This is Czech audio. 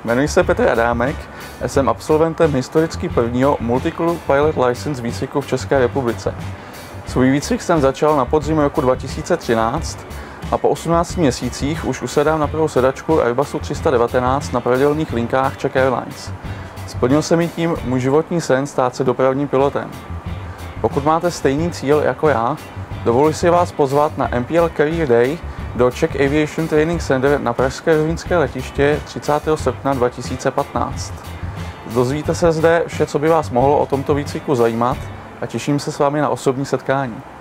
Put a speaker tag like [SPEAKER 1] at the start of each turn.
[SPEAKER 1] Jmenuji se Petr Adámek a jsem absolventem historicky prvního Multicrew Pilot License výcviku v České republice. Svůj výcvik jsem začal na podzim roku 2013 a po 18 měsících už usedám na prvou sedačku Airbusu 319 na pravidelných linkách Czech Airlines. Splnil se mi tím můj životní sen stát se dopravním pilotem. Pokud máte stejný cíl jako já, dovoluji si vás pozvat na MPL Career Day do Czech Aviation Training Center na pražské Rovinské letiště 30. srpna 2015. Dozvíte se zde vše, co by vás mohlo o tomto výcviku zajímat, a těším se s vámi na osobní setkání.